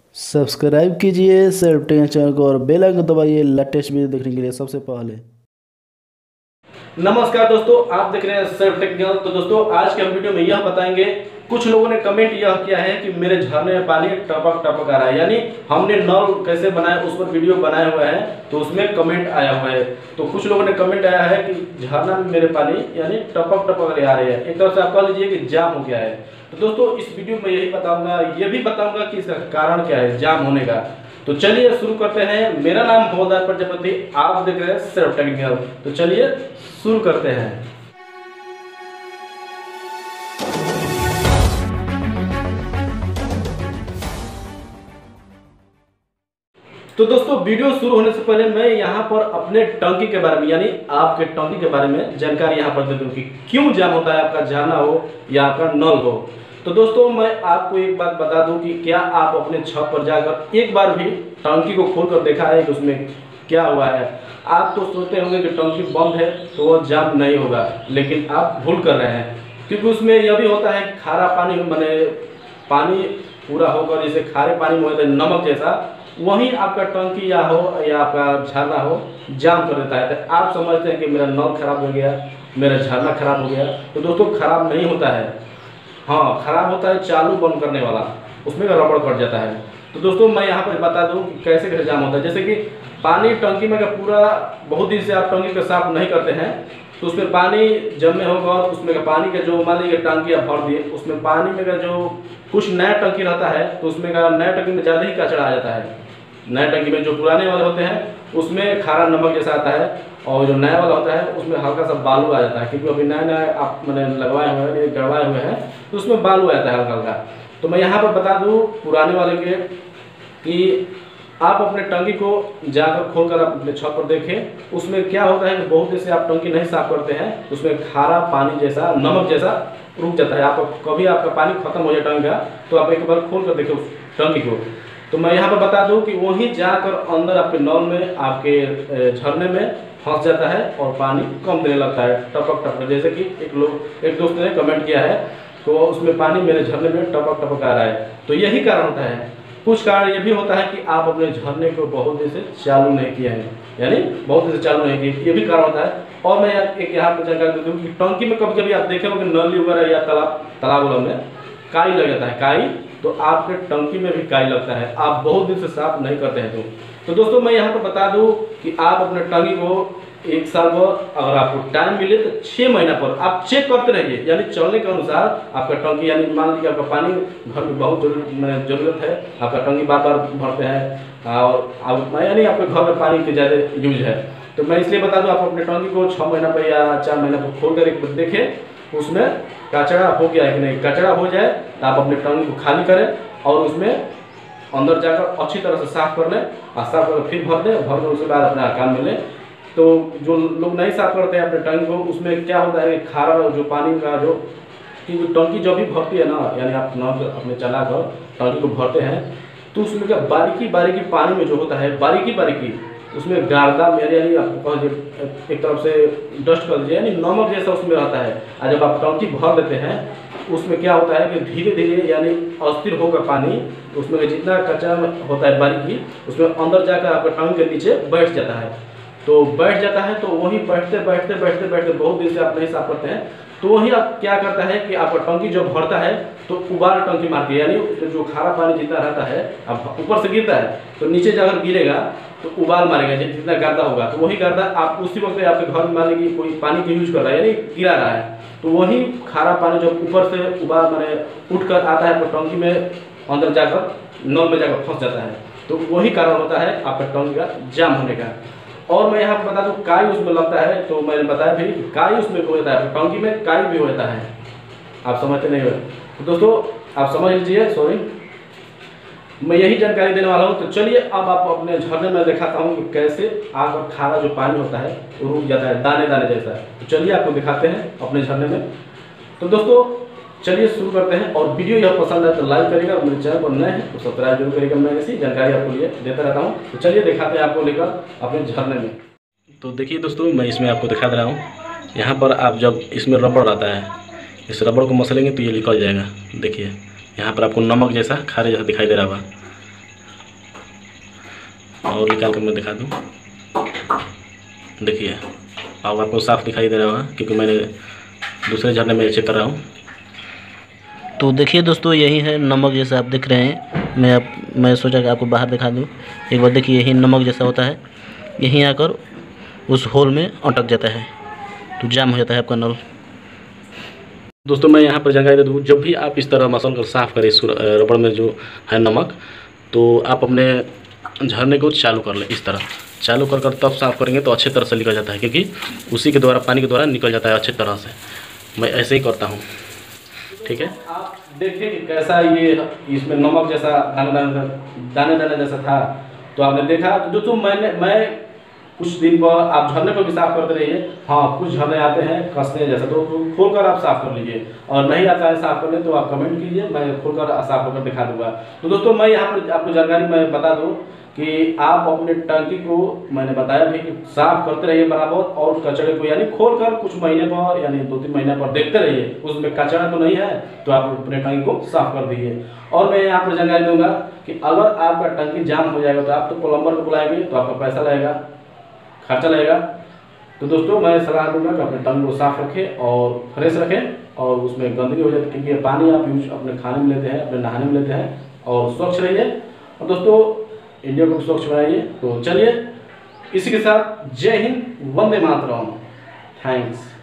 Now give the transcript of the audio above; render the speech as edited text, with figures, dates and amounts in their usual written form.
Subscribe कीजिए self take channel को और बेल आइकन दबाइए लेटेस्ट वीडियो देखने के लिए सबसे पहले। नमस्कार दोस्तों, आप देख रहे हैं सेल्फ टेक्निकल। तो दोस्तों, आज के हम वीडियो में यह बताएंगे, कुछ लोगों ने कमेंट यह किया है कि मेरे झरने में पानी टपक टपक आ रहा है, यानी हमने नल कैसे बनाया उस पर वीडियो बनाया हुआ है, तो उसमें कमेंट आया हुआ है। तो कुछ लोगों ने कमेंट आया है कि झरना में मेरे पानी यानी टपक टपक आ रही है, एक तरफ से आप कह लीजिए कि जाम हो गया है। तो दोस्तों, इस वीडियो में यही बताऊंगा, ये भी बताऊंगा कि इसका कारण क्या है जाम होने का। तो चलिए शुरू करते हैं। मेरा नाम हवलदार प्रजापति, आप देख रहे हैं सेल्फ टेक्निकल। तो चलिए शुरू करते हैं। तो दोस्तों, वीडियो शुरू होने से पहले मैं यहाँ पर अपने टंकी के बारे में यानी आपके टंकी के बारे में जानकारी यहाँ पर दे दूँ कि क्यों जाम होता है, आपका झरना हो या आपका नल हो। तो दोस्तों, मैं आपको एक बात बता दूं कि क्या आप अपने छत पर जाकर एक बार भी टंकी को खोलकर देखा है कि उसमें क्या हुआ है। आप तो सोचते होंगे कि टंकी बंद है तो वो जाम नहीं होगा, लेकिन आप भूल कर रहे हैं, क्योंकि उसमें यह भी होता है खारा पानी, माने पानी पूरा होकर जैसे खारे पानी में होता है नमक जैसा, वहीं आपका टंकी या हो या आपका झरना हो जाम कर देता है। तो आप समझते हैं कि मेरा नल खराब हो गया, मेरा झरना खराब हो गया। तो दोस्तों, खराब नहीं होता है, हाँ खराब होता है चालू बंद करने वाला, उसमें का रबड़ कट जाता है। तो दोस्तों, मैं यहाँ पर बता दूँ कि कैसे कैसे जाम होता है। जैसे कि पानी टंकी में का पूरा बहुत दिन से आप टंकी को साफ नहीं करते हैं, तो उसमें पानी जमे होगा और उसमें का पानी का जो मान लीजिए टंकी आप भर दिए, उसमें पानी में का जो कुछ नया टंकी रहता है तो उसमें का नया टंकी में ज़्यादा ही कचरा आ जाता है। नया टंकी में जो पुराने वाले होते हैं उसमें खारा नमक जैसा आता है, और जो नया वाला होता है उसमें हल्का सा बालू आ जाता है, क्योंकि अभी नया नया आप मैंने लगवाए हुए हैं, गड़वाए हुए हैं, तो उसमें बालू आ जाता है हल्का हल्का। तो मैं यहाँ पर बता दूँ पुराने वाले के कि आप अपने टंकी को जाकर खोलकर आप अपने छत पर देखें, उसमें क्या होता है कि बहुत दिन से आप टंकी नहीं साफ करते हैं, उसमें खारा पानी जैसा नमक जैसा रुक जाता है। आप कभी आपका पानी खत्म हो जाए टंकी का, तो आप एक बार खोल कर देखें उस टंकी को। तो मैं यहाँ पर बता दूं कि वहीं जाकर अंदर आपके नल में, आपके झरने में फंस जाता है और पानी कम देने लगता है, टपक टपक। जैसे कि एक दोस्त ने कमेंट किया है तो उसमें पानी मेरे झरने में टपक टपक आ रहा है। तो यही कारण होता है। कुछ कारण ये भी होता है कि आप अपने झरने को बहुत दिन से चालू नहीं किए हैं, यानी बहुत दिन से चालू नहीं किए, ये भी कारण होता है। और मैं एक यहाँ पर जानकारी दे दूँ कि टंकी में कभी कभी आप देखेंगे नली वगैरह या तालाब में काई लग जाता है, काई, तो आपके टंकी में भी काई लगता है, आप बहुत दिन से साफ नहीं करते हैं। तो दोस्तों, मैं यहाँ पर बता दूँ कि आप अपने टंकी को एक साल पर अगर आपको टाइम मिले तो 6 महीना पर आप चेक करते रहिए, यानी चलने के अनुसार आपका टंकी, यानी मान लीजिए आपका पानी घर में बहुत जरूरत है, आपका टंकी बार बार भरते हैं और आप यानी आपके घर में पानी की ज़्यादा यूज है, तो मैं इसलिए बता दूँ आप अपने टंकी को 6 महीना पर या 4 महीना पर खोल कर एक बार देखें उसमें कचरा हो गया है कि नहीं। कचरा हो जाए तो आप अपने टंकी को खाली करें और उसमें अंदर जाकर अच्छी तरह से साफ कर लें, और साफ करके फिर भर दें, भर कर उसके बाद अपना काम में लें। तो जो लोग नहीं साफ करते हैं अपने टंकी को, उसमें क्या होता है कि खारा जो पानी का जो टंकी जब भी भरती है ना, यानी आप नल अपने चला कर टंकी को भरते हैं, तो उसमें क्या बारीकी बारीकी पानी में जो होता है बारीकी बारीकी, उसमें गार्दा मेरे यानी आपको कह एक तरफ से डस्ट कर दीजिए, यानी नमक जैसा उसमें रहता है। और जब आप टंकी भर लेते हैं उसमें क्या होता है कि धीरे धीरे यानी अस्थिर होकर पानी, उसमें जितना कचरा होता है बारीकी, उसमें अंदर जाकर आपके टंकी के नीचे बैठ जाता है। तो बैठ जाता है, तो वही बैठते बैठते बैठते बैठते बहुत दिन से आप नहीं साफ करते हैं, तो वही आप क्या करता है कि आपका टंकी जब भरता है तो उबाल टंकी मारती है, यानी जो खारा पानी जितना रहता है अब ऊपर से गिरता है तो नीचे जाकर गिरेगा तो उबाल मारेगा, जितना गर्दा होगा, तो वही गर्दा आप उसी वक्त आपके घर में मान लीजिए कोई पानी की यूज कर रहा है यानी गिरा रहा है, तो वही खारा पानी जब ऊपर से उबाल माने उठ कर आता है तो टंकी में अंदर जाकर नल में जाकर फंस जाता है। तो वही कारण होता है आपका टंकी का जाम होने का। और मैं यहाँ पर बता दूँ काई उसमें लगता है, तो मैंने बताया भी काई उसमें हो जाता है, टंकी में काई भी हो जाता है, आप समझते नहीं हो। तो दोस्तों, आप समझ लीजिए, सॉरी मैं यही जानकारी देने वाला हूँ। तो चलिए अब आप अपने झरने में दिखाता हूँ कि कैसे आग और खारा जो पानी होता है वो रुक जाता है दाने दाने जैसा। तो चलिए आपको दिखाते हैं अपने झरने में। तो दोस्तों, चलिए शुरू करते हैं। और वीडियो यह पसंद है तो लाइक करिएगा, और मेरे चैनल पर नए हैं तो सब्सक्राइब जरूर करिएगा, मैं ऐसी जानकारी आपको लिए देता रहता हूँ। तो चलिए दिखाते हैं आपको लेकर अपने झरने में। तो देखिए दोस्तों, मैं इसमें आपको दिखा दे रहा हूँ। यहाँ पर आप जब इसमें रबड़ रहता है, इस रबड़ को मसलेंगे तो ये निकल जाएगा। देखिए यहाँ पर आपको नमक जैसा खारे जैसा दिखाई दे रहा होगा, और निकाल कर मैं दिखा दूँ। देखिए अब आपको साफ दिखाई दे रहा होगा क्योंकि मैंने दूसरे झरने में चेक कर रहा हूँ। तो देखिए दोस्तों, यही है नमक जैसा आप देख रहे हैं। मैं सोचा कि आपको बाहर दिखा दूं। एक बार देखिए, यही नमक जैसा होता है, यहीं आकर उस होल में अटक जाता है तो जाम हो जाता है आपका नल। दोस्तों मैं यहाँ पर जानकारी दे दूँ, जब भी आप इस तरह मसल कर साफ़ करें इस रबड़ में जो है नमक, तो आप अपने झरने को चालू कर लें। इस तरह चालू कर तब साफ़ करेंगे तो अच्छे तरह से निकल जाता है, क्योंकि उसी के द्वारा, पानी के द्वारा निकल जाता है अच्छे तरह से। मैं ऐसे ही करता हूँ, ठीक है। आप देखिए कि कैसा ये इसमें नमक जैसा दाने दाने जैसा था, तो आपने देखा। तो दोस्तों मैं कुछ दिन पर आप झरने को भी साफ करते रहिए। हाँ, कुछ झरने आते हैं कसने जैसा, तो खोल कर आप साफ कर लीजिए, और नहीं आता है साफ करने तो आप कमेंट कीजिए, मैं खोल कर साफ होकर दिखा दूंगा। तो दोस्तों मैं यहाँ पर आपको जानकारी मैं बता दूँ कि आप अपने टंकी को, मैंने बताया भी कि साफ करते रहिए बराबर, और कचरे को यानी खोलकर कुछ महीने पर यानी 2-3 महीने पर देखते रहिए, उसमें कचरा तो नहीं है, तो आप अपने टंकी को साफ कर दीजिए। और मैं यहाँ पर जानकारी दूंगा कि अगर आपका टंकी जाम हो जाएगा तो आप तो प्लम्बर को बुलाएंगे, तो आपका पैसा लगेगा, खर्चा लगेगा। तो दोस्तों मैं सलाह दूंगा कि अपने टंकी को साफ रखें और फ्रेश रखें, और उसमें गंदगी हो जाती है, क्योंकि पानी आप यूज अपने खाने में लेते हैं, अपने नहाने में लेते हैं, और स्वच्छ रहिए। और दोस्तों इंडिया को स्वच्छ बनाइए। तो चलिए इसी के साथ जय हिंद, वंदे मातरम, थैंक्स।